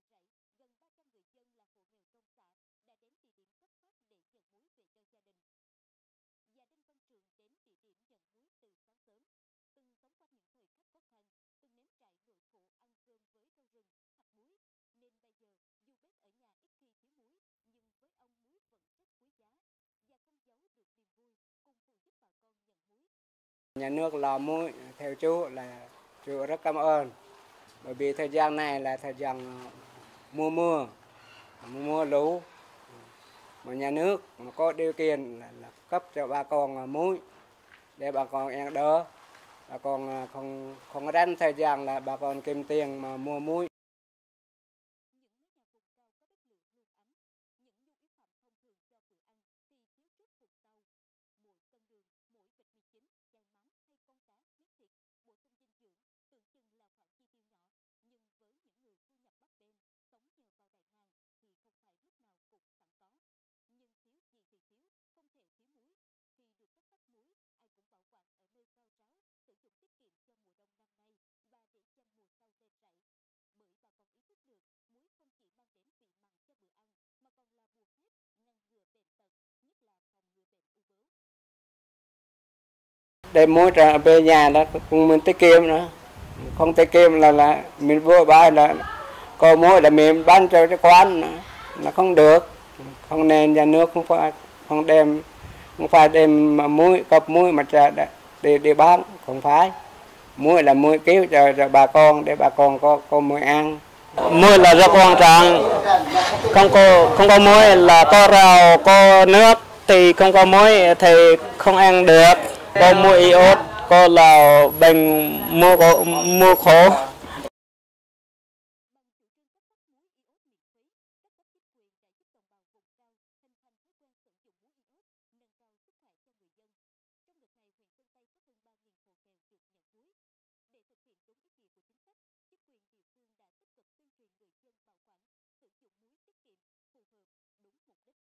Gần 300 người dân là hộ nghèo trong xã đã đến địa điểm xuất phát để nhận muối về cho gia đình. Và Đinh Văn Trường đến địa điểm nhận muối từ sáng sớm. Từng sống qua những thời khắc khó khăn, từng nếm trải nỗi khổ ăn cơm với rau rừng, hạt muối. Nên bây giờ, dù bếp ở nhà ít khi thiếu muối, nhưng với ông muối vẫn rất quý giá và không giấu được niềm vui cùng phụ giúp bà con nhận muối. Nhà nước lò muối theo chú là chú rất cảm ơn. Bởi vì thời gian này là thời gian mùa lũ, mà nhà nước mà có điều kiện là cấp cho bà con muối để bà con ăn đỡ, bà con không rảnh thời gian là bà con kiếm tiền mà mua muối. Những mái nhà vùng cao có bếp lửa luôn ấm, những nhu yếu phẩm thông thường cho bữa ăn thì thiếu trước hụt rau. Mỗi cân đường, mỗi bịch mì chính, chai mắm hay con cá, miếng thịt, bổ sung dinh dưỡng, tưởng chừng là khoản chi tiêu nhỏ, nhưng với những người thu nhập bấp bênh, sống nhờ vào đại ngàn thì không phải lúc nào cũng sẵn có. Nhưng thiếu gì thì thiếu, không thể thiếu muối. Khi được cấp phát muối, ai cũng bảo quản ở nơi cao ráo, sử dụng tiết kiệm cho mùa đông năm nay và để dành mùa sau tê rẫy. Bởi bà con ý thức được muối không chỉ mang đến vị mặn cho bữa ăn mà còn là bùa phép ngăn ngừa bệnh tật, nhất là phòng ngừa bệnh u bướu. Đem muối trở về nhà đó cũng mình tiết kiệm nữa, không tiết kiệm là mình vô bãi là có muối là mình bán cho cái quán nữa. Nó không được, không nên nhà nước không phải đem muối cấp muối mà để bán, không phải. Muối là muối cứu cho bà con để bà con có muối ăn. Muối là rất quan trọng, không có muối là có rau có nước, thì không có muối thì không ăn được. Có muối iốt, có là bệnh mùa khổ. Bằng chủ trương cấp phát muối iốt miễn phí, các cấp chính quyền đã giúp đồng bào vùng cao hình thành thói quen sử dụng muối iốt, nâng cao sức khỏe cho người dân. Trong đợt này, huyện Sơn Tây có hơn 3.000 hộ nghèo được nhận muối. Để thực hiện đúng ý nghĩa của chính sách, chính quyền địa phương đã tích cực tuyên truyền người dân bảo quản, sử dụng muối tiết kiệm, phù hợp, đúng mục đích.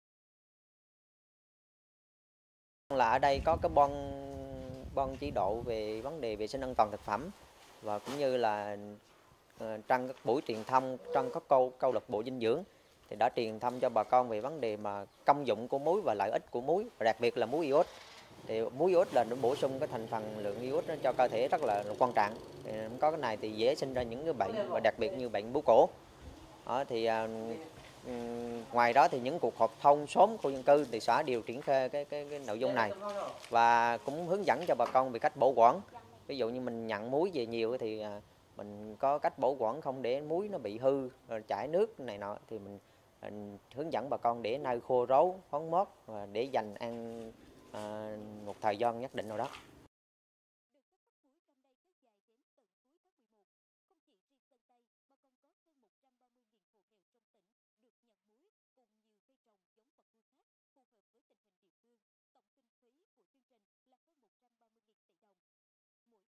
Là ở đây có cái bon chỉ độ về vấn đề vệ sinh an toàn thực phẩm và cũng như là trong các buổi truyền thông, trong các câu lạc bộ dinh dưỡng thì đã truyền thông cho bà con về vấn đề mà công dụng của muối và lợi ích của muối, và đặc biệt là muối iốt. Thì muối iốt là nó bổ sung cái thành phần lượng iốt cho cơ thể rất là quan trọng. Thì có cái này thì dễ sinh ra những cái bệnh và đặc biệt như bệnh bướu cổ. Đó, thì ngoài đó thì những cuộc họp thôn xóm khu dân cư thì xã đều triển khai cái nội dung này và cũng hướng dẫn cho bà con về cách bảo quản. Ví dụ như mình nhận muối về nhiều thì mình có cách bảo quản không để muối nó bị hư rồi chảy nước này nọ, thì mình hướng dẫn bà con để nơi khô ráo thoáng mát và để dành ăn một thời gian nhất định nào đó. Đợt cấp phát muối năm nay kéo dài đến tận cuối tháng 11. Không chỉ riêng Sơn Tây mà còn có hơn 130.000 hộ nghèo trong tỉnh được nhận muối cùng nhiều cây trồng giống vật nuôi khác phù hợp với tình hình địa phương. Tổng kinh phí của chương trình là hơn 130.000 tỷ đồng. Mỗi